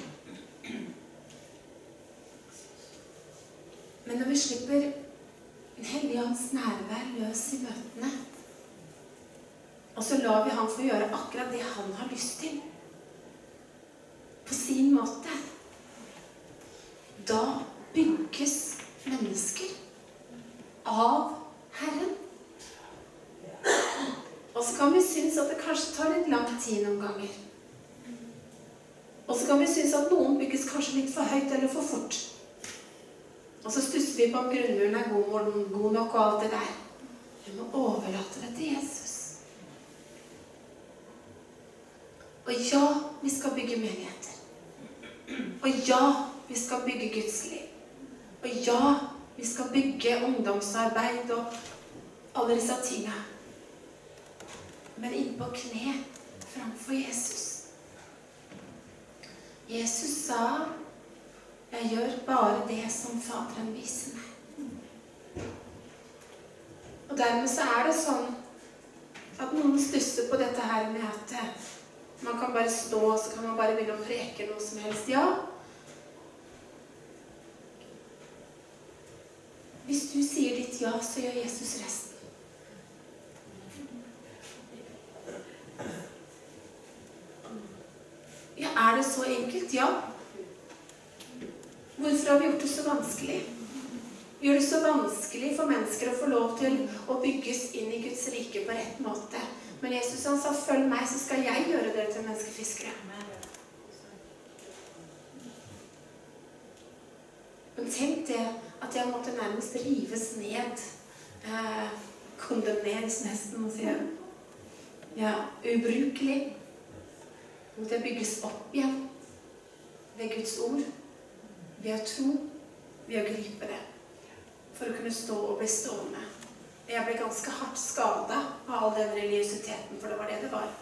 Men når vi slipper en hellig ånds nærvær løs i møtene, og så lar vi han få gjøre akkurat det han har lyst til, på sin måte, da bygges mennesker av Herren. Og så kan vi synes at det kanskje tar litt lang tid noen ganger. Og så kan vi synes at noen bygges kanskje litt for høyt eller for fort. Og så stusser vi på om grunnmuren er god, god nok og alt det der. Vi må overlate det til Jesus. Og ja, vi skal bygge menigheter. Og ja, vi skal bygge Guds liv. Og ja, vi skal bygge ungdomsarbeid og alle disse tingene. Men inn på kne framfor Jesus. Jesus sa, jeg gjør bare det som Faderen viser meg. Og dermed så er det sånn at noen stusser på dette her med at man kan bare stå, og så kan man bare begynne å preke noe som helst. Ja. Hvis du sier ditt ja, så gjør Jesus resten. Ja, er det så enkelt? Ja. Hvorfor har vi gjort det så vanskelig? gjør det så vanskelig for mennesker å få lov til å bygges inn i Guds rike på rett måte. Men Jesus han sa, følg meg, så skal jeg gjøre dere til menneskefiskere. Men tenk det, at jeg måtte nærmest rives ned, eh, kondemneres nesten, og si, ja, ubrukelig. Måtte jeg bygges opp igjen ved Guds ord, ved å tro, ved å gripe det, for å kunne stå og bli stående. Jeg ble ganske hardt skadet av all den religiøsiteten, for det var det det var.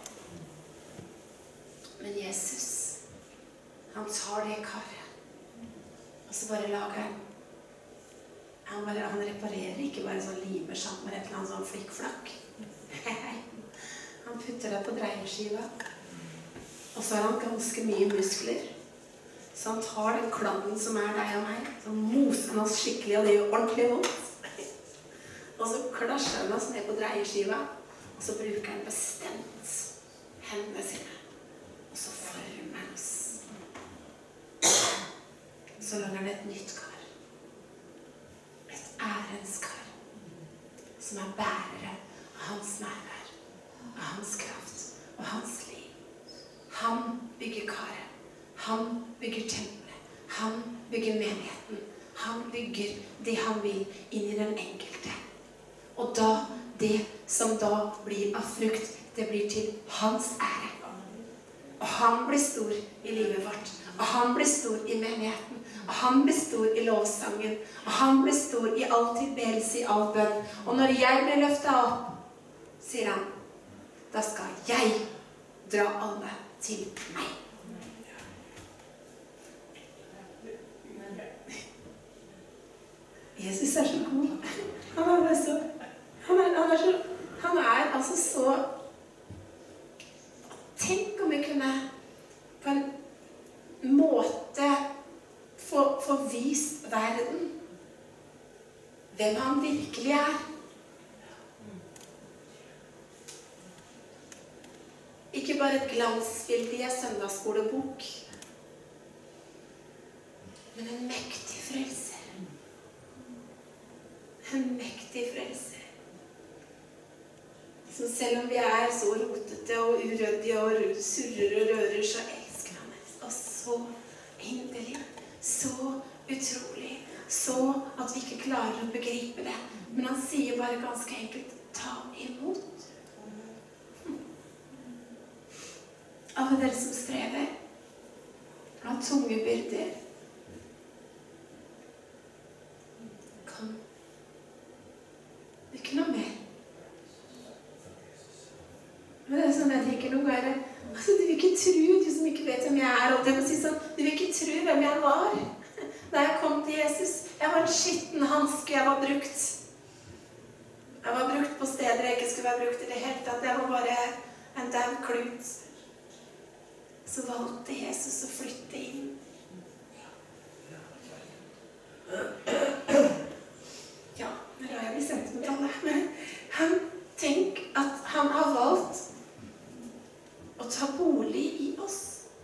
Men Jesus, han tar det karet, og så bare lager han. Han, bare, han reparerer ikke bare sånn limer sammen med et eller annet sånn flikkflakk. Han putter det på dreieskiva, og så har han ganske mye muskler. Så han tar den kladden som er deg og meg, så moser han oss skikkelig, og det gjør ordentlig vondt. Og så klasjer han oss ned på dreieskiva, og så bruker han bestemt hendene sine. Og så former han oss. Så lager han et nytt kar. Et ærens kar. Som er bærere av hans nærvær, av hans kraft og hans liv. Han bygger karet. Han bygger tempelet. Han bygger menigheten. Han bygger det han vil inn i den enkelte. Og da, det som da blir av frukt, det blir til hans ære. Og han blir stor i livet vårt. Og han blir stor i menigheten. Og han blir stor i lovsangen. Og han blir stor i all tilbedelse, i all bønn. Og når jeg blir løftet opp, sier han, da skal jeg dra alle til meg. Jesus er så god. Han er så Han er, han, er så, han er altså så... Tenk om vi kunne på en måte få, få vist verden hvem han virkelig er. Ikke bare et glansbilde i en søndagsskolebok, men en mektig frelser. En mektig frelser. Så selv om vi er så rotete og urøddige og surrer og rører, så elsker han oss. Og så inderlig, så utrolig, så at vi ikke klarer å begripe det. Men han sier bare ganske enkelt, ta imot. Alle dere som strever, har tunge byrder. Kom. Ikke noe mer. Men det er sånn jeg tenker noen ganger, altså, du vil ikke tro, du som ikke vet hvem jeg er, og det må si sånn, du vil ikke tro hvem jeg var. Da jeg kom til Jesus, jeg var en skitten hanske, jeg var brukt. Jeg var brukt på steder jeg ikke skulle være brukt i det hele tatt. Jeg var bare en dau klut. Så valgte Jesus å flytte inn. Ja, nå har jeg blitt sentimental, men han tenk at han har valgt å ta bolig i oss.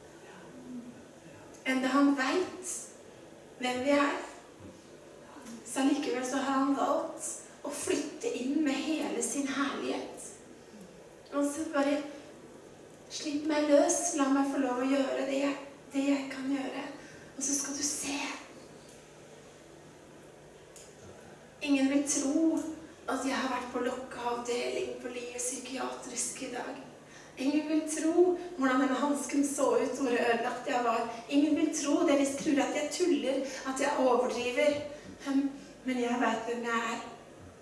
Enda han vet hvem vi er. Så likevel så har han valgt å flytte inn med hele sin herlighet. Og så bare slipp meg løs, la meg få lov å gjøre det jeg, det jeg kan gjøre. Og så skal du se. Ingen vil tro at jeg har vært på lokkeavdeling på Lier psykiatrisk i dag. Ingen vil tro hvordan denne hansken så ut, hvor ødelagt jeg var. Ingen vil tro det hvis tror at jeg tuller, at jeg overdriver. Men jeg vet hvem jeg er.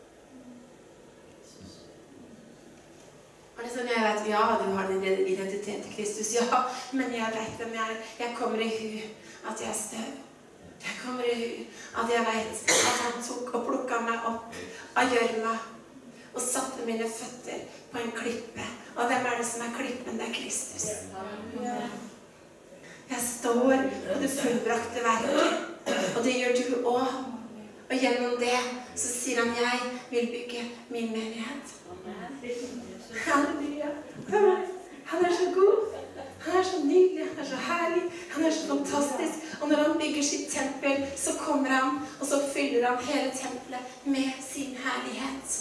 Og det er sånn, jeg vet, ja, du har din identitet i Kristus, ja, men jeg vet hvem jeg er. Jeg kommer i hu at jeg er støv. Jeg kommer i hu at jeg vet at han tok og plukket meg opp av gjørma og satte mine føtter på en klippe. Og hvem er det som er klippen? Det er Kristus. Jeg står på det fullbrakte verket, og det gjør du også. Og gjennom det så sier han, jeg vil bygge min menighet. Halleluja. Han er så god. Han er så nydelig, han er så herlig, han er så fantastisk. Og når han bygger sitt tempel, så kommer kommer han, og så fyller han hele tempelet med sin herlighet.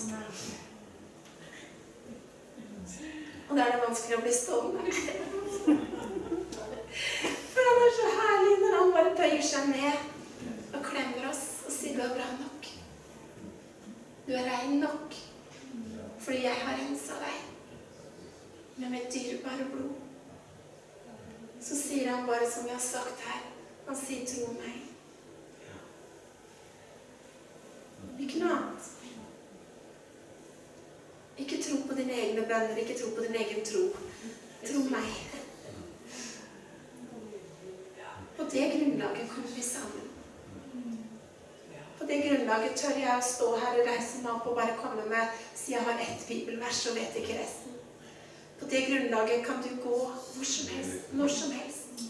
Og da er det vanskelig å bli stående. For han er så herlig når han bare bøyer seg ned og klemmer oss og sier du er bra nok. Du er rein nok, fordi jeg har renset deg med mitt dyrebare blod. Så sier han bare som vi har sagt her, han sier tro meg. Ikke noe annet. Ikke tro på dine egne bønner, ikke tro på din egen tro. Tro meg. På det grunnlaget kommer vi sammen. På det grunnlaget tør jeg å stå her og reise meg opp og bare komme med, si jeg har ett bibelvers og vet ikke resten. På det grunnlaget kan du gå hvor som helst, når som helst.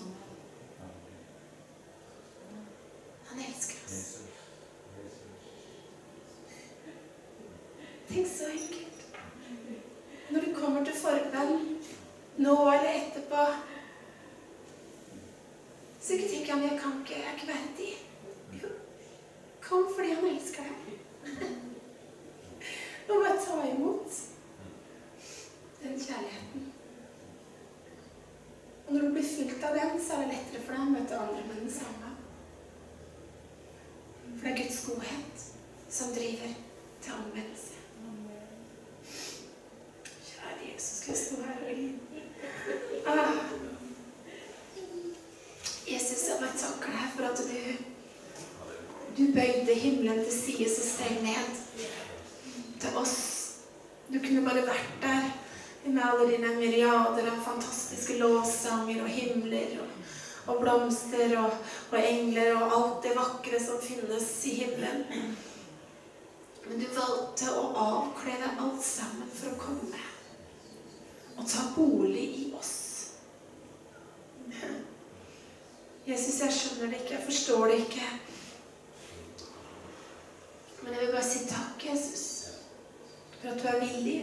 Han elsker oss. Tenk så enkelt. Når du kommer til forbønn, nå eller etterpå, så ikke tenker han, jeg kan ikke, jeg er ikke verdig. Jo, kom fordi han elsker deg. Og bare ta imot den kjærligheten. Og når du blir fylt av den, så er det lettere for deg å møte andre med den samme. For det er Guds godhet som driver til omvendelse. Kjære Jesus, skal jeg stå her og gi? Ah. Jesus, jeg bare takker deg for at du, du bøyde himmelen til side og steg ned til oss. Du kunne bare vært der med alle dine myriader av fantastiske lovsanger og himler og, og blomster og, og engler og alt det vakre som finnes i himmelen. Men du valgte å avkle deg alt sammen for å komme og ta bolig i oss. Jesus, jeg skjønner det ikke, jeg forstår det ikke. Men jeg vil bare si takk, Jesus, for at du er villig.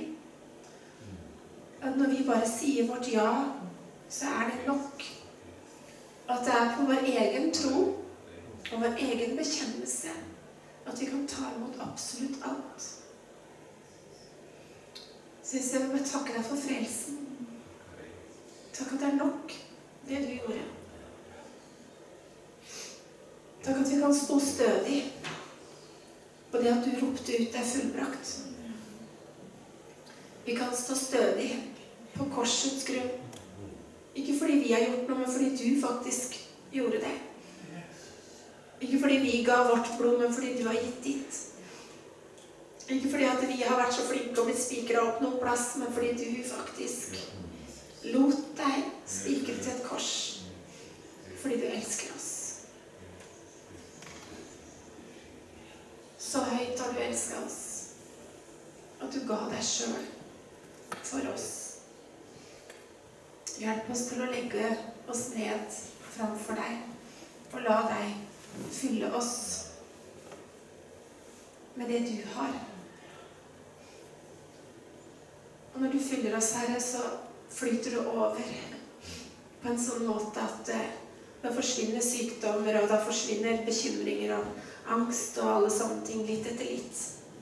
At når vi bare sier vårt ja, så er det nok. At det er på vår egen tro og vår egen bekjennelse at vi kan ta imot absolutt alt. Så jeg vil bare takke deg for frelsen. Takk at det er nok, det du gjorde. Takk at vi kan stå stødig på det at du ropte ut det er fullbrakt. Vi kan stå stødig på korsets grunn. Ikke fordi vi har gjort noe, men fordi du faktisk gjorde det. Ikke fordi vi ga vårt blod, men fordi du har gitt ditt. Ikke fordi at vi har vært så flinke og blitt spikret opp noen plass, men fordi du faktisk lot deg spikre til et kors. Fordi du elsker oss. Så høyt har du elsket oss, at du ga deg selv for oss. Hjelp oss til å legge oss ned framfor deg, og la deg fylle oss med det du har. Og når du fyller oss, Herre, så flyter du over på en sånn måte at da forsvinner sykdommer, og da forsvinner bekymringer og angst og alle sånne ting litt etter litt.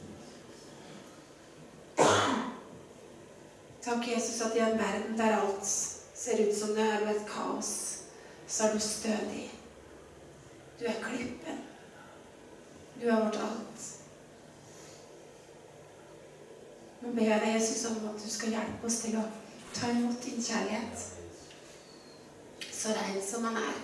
Takk, Jesus, at i en verden der alt ser ut som det er et kaos, så er du stødig. Du er klippen. Du er vårt alt. Nå ber jeg deg, Jesus, om at du skal hjelpe oss til å ta imot din kjærlighet, så rein som han er.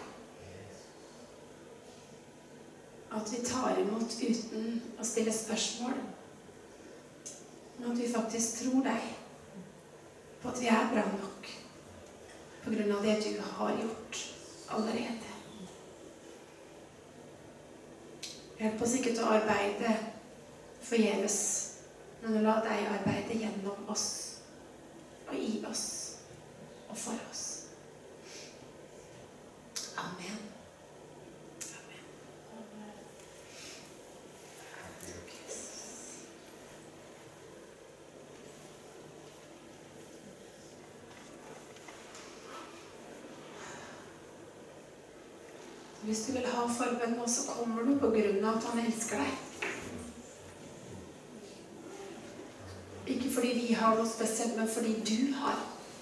At vi tar imot uten å stille spørsmål. Men at vi faktisk tror deg på at vi er bra nok på grunn av det du har gjort allerede. Hjelp oss ikke til å arbeide forgjeves, men å la deg arbeide gjennom oss og i oss og for oss. Amen. Hvis du vil ha forbønn nå, så kommer du på grunn av at han elsker deg. Ikke fordi vi har noe spesielt, men fordi du har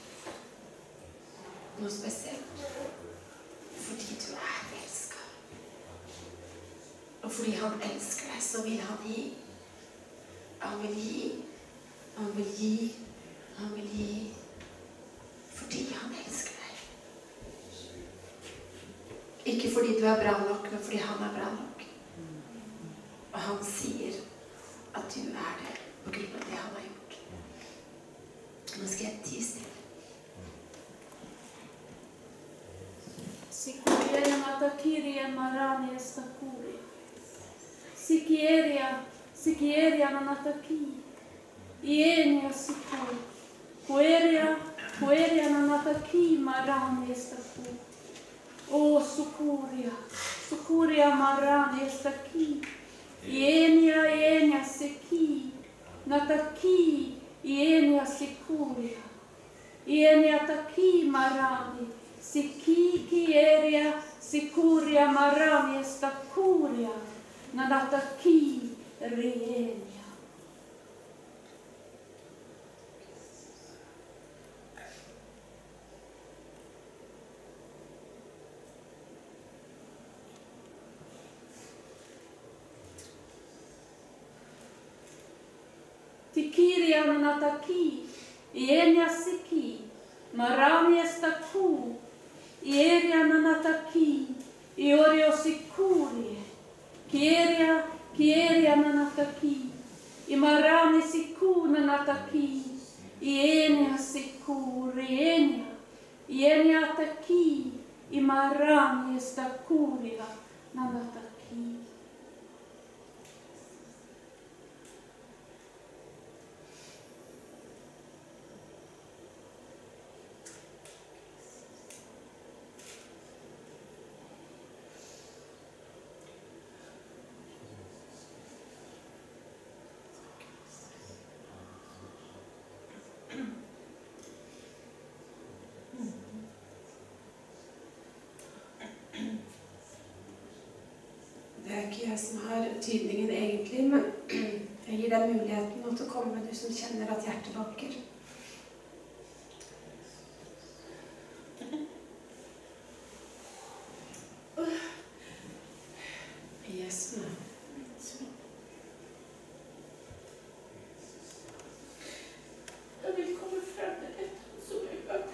noe spesielt. Fordi du er elsket. Og fordi han elsker deg, så vil han gi. Han vil gi. Han vil gi. Han vil gi. Fordi han elsker deg. Ikke fordi du er bra nok, men fordi han er bra nok. Og han sier at du er det på grunn av det han har gjort. Nå skal jeg tie stille. Sikieria natakiria marani estakuri. Sikieria, sikieria nanataki. Ienia sikuri. Kueria, kueria nanataki marani estakuri. O sukuria, sukuria marani estaki. Ienia, ienia siki. Nataki. Ienia sikuria, ienia taki marani, siki kieria, sikuria marani estakuria, nanataki rienia. Tikiria nanataki, ienia siki, marani estaku, ieria nanataki, iorio sikurie, kieria, kieria nanataki, imarani siku nanataki, ienia sikurienia, ienia taki, imarani estakuria nanataki. Det er ikke jeg som har tydningen egentlig, men jeg gir deg muligheten nå til å komme, du som kjenner at hjertet banker. I Jesu navn. Jeg vil komme frem til dette som jeg har.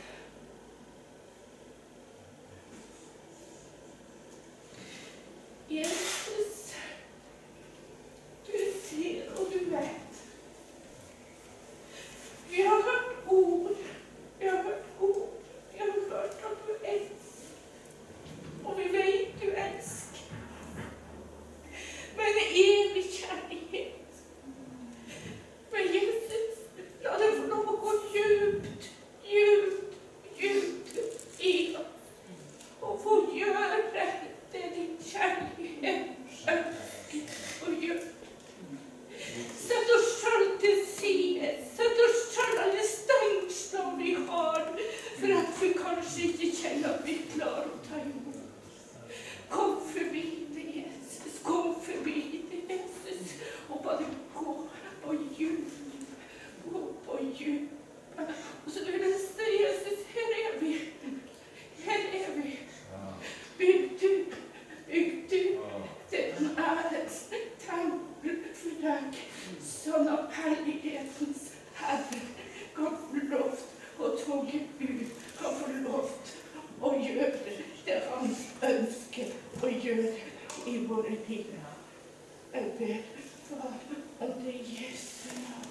Jesus, du ser og du vet. Vi har hørt ord, vi har hørt ord, vi har hørt at du elsker, og vi vet du elsker. Men evig kjærlighet, men Jesus, la det få lov å gå djupt, djupt, djupt i oss, og få gjøre det din kjærlighet ønsker å gjøre. Sett oss selv til side, sett oss selv alle stengslene vi har, for at vi kanskje ikke kjenner at vi klarer å ta imot. Kom forbi det, Jesus, kom forbi det, Jesus, og bare gå på djup, gå på djup. Og så vil jeg si, Jesus, her er vi, her er vi. Bygg du, bygg du den ærens tempel for deg, sånn at herlighetens Herre kan få lov å toge ut, kan få lov å gjøre det han ønsker å gjøre i våre liv. Jeg ber, Far, om det i Jesu navn.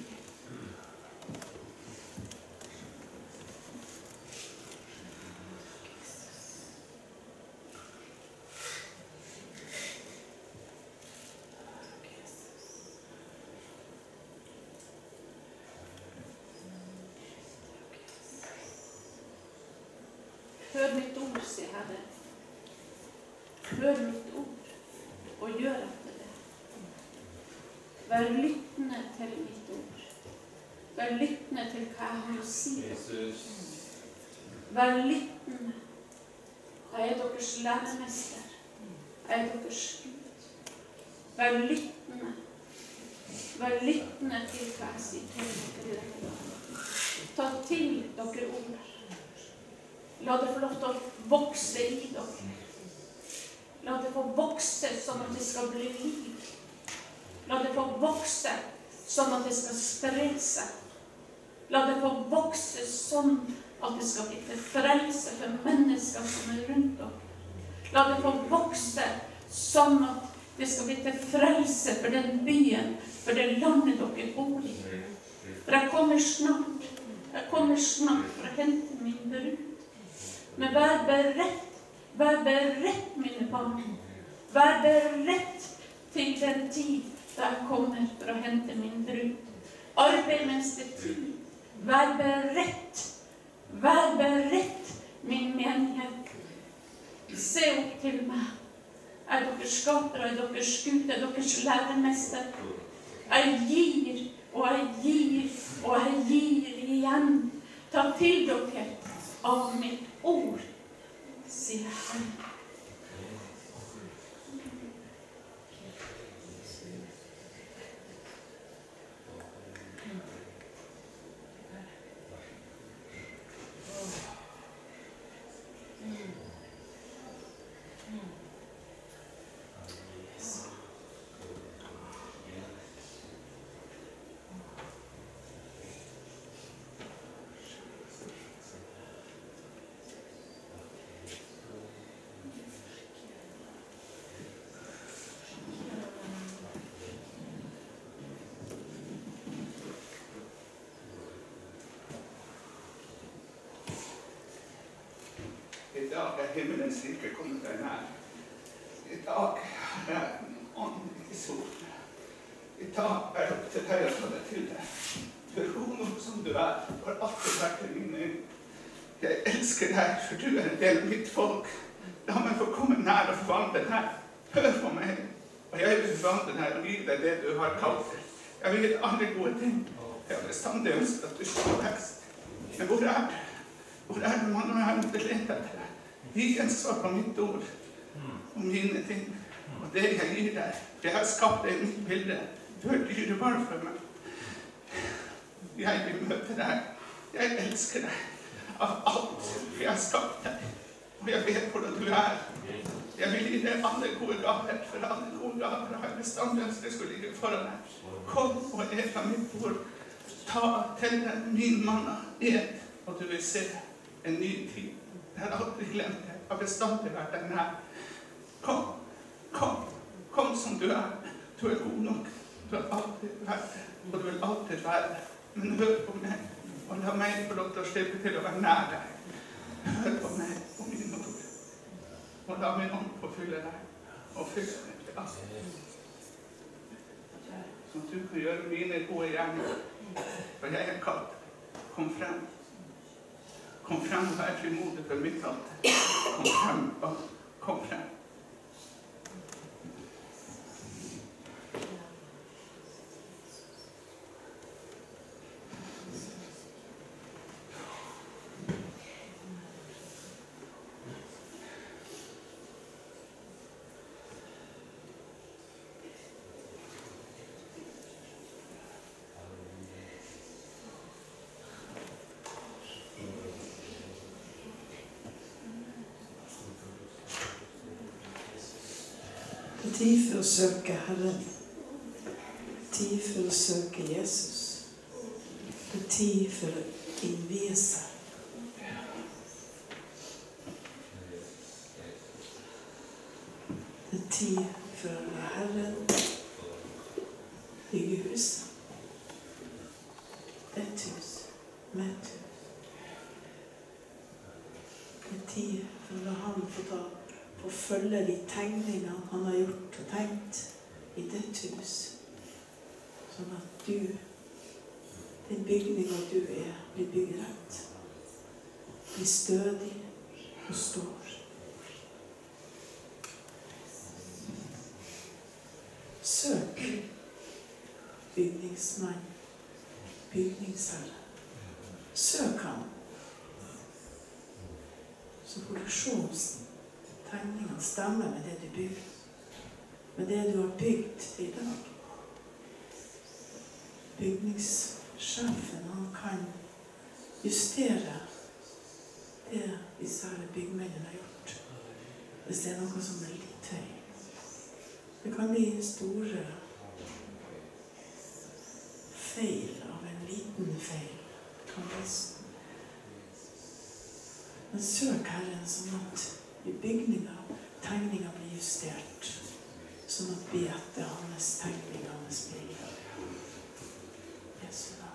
Hør mitt ord, sier Herre. Hør mitt ord, og gjør etter det. Vær lyttende til mitt ord. Vær lyttende til hva jeg har å si. Vær lyttende. Jeg er deres læremester. er deres Gud. Vær lyttende. Vær lyttende til hva jeg sier til dere i denne dagen. Ta til dere ord. La det få lov til å vokse i dere. La det få vokse sånn at det skal bli liv. La det få vokse sånn at det skal spre seg. La det få vokse sånn at det skal bli til frelse for mennesker som er rundt dere. La det få vokse sånn at det skal bli til frelse for den byen, for det landet dere bor i. For jeg kommer snart. Jeg kommer snart for å hente min brud. Men vær beredt. Vær beredt, mine barn. Vær beredt til den tid da jeg kommer for å hente min brud. Arbeid mens det er tid. Vær beredt. Vær beredt, min menighet. Se opp til meg. Jeg er deres skaper, jeg er deres Gud, jeg er deres læremester. Jeg gir, og jeg gir, og jeg gir igjen. Ta til dere av mitt ord, sier han. I dag er himmelens rike kommet deg nær. I dag er jeg ånden i solen. I dag er det opp til deg å ta deg til deg. Du er god nok som du er, for alltid vært i mine øyne. Jeg elsker deg, for du er en del av mitt folk. La meg få komme nær og forvandle deg. Hør på meg, og jeg vil forvandle deg og gi deg det du har kalt til. Jeg vil gi deg alle gode ting. Jeg har bestandig ønsket at du skal vekst. Men hvor er det? Hvor er det man har måttet lete etter deg? Gi en svar på mitt ord og mine ting. Og det jeg gir deg, for jeg har skapt deg i mitt bilde. Du er dyrebar for meg. Jeg vil møte deg. Jeg elsker deg av alt. For jeg har skapt deg. Og jeg vet hvordan du er. Jeg vil gi deg alle gode gaver. For alle gode gaver har jeg bestandig ønsket jeg skulle ligge foran deg. Kom og et av mitt ord. Ta til deg min manna, et, og du vil se en ny tid. Jeg har aldri glemt det. Jeg har bestandig vært deg nær. Kom, kom, kom som du er. Du er god nok. Du har alltid vært det, og du vil alltid være det. Men hør på meg, og la meg få lov til å slippe til å være nær deg. Hør på meg og mine ord. Og la min ånd få fylle deg, og fylle deg til alt. Så du kan gjøre mine gode gjerninger. For jeg er kalt. Kom frem. Kom frem og vær frimodig for mitt alter. Kom frem og kom frem. Tid for å søke Herren. Tid for å søke Jesus. Det er tid for å innvie seg. Det er tid for å la Herren bygge huset. Et hus med et hus. Det er tid for å la Han få ta og følge de tegningene han har gjort og tenkt i ditt hus. Sånn at du, den bygningen du er, blir bygd rett. Blir stødig og står. Søk bygningsmann, bygningsherre. Søk han. Så får du se tegningene stemmer med det du bygger. med det du har bygd i dag. Bygningssjefen, han kan justere det disse her byggmennene har gjort. Hvis det er noe som er litt feil. Det kan bli store feil av en liten feil. Det kan nesten. Men søk Herren sånn at i bygninga, tegninga blir justert. Sånn at be etter hans tegning, hans bilder. Jesu navn.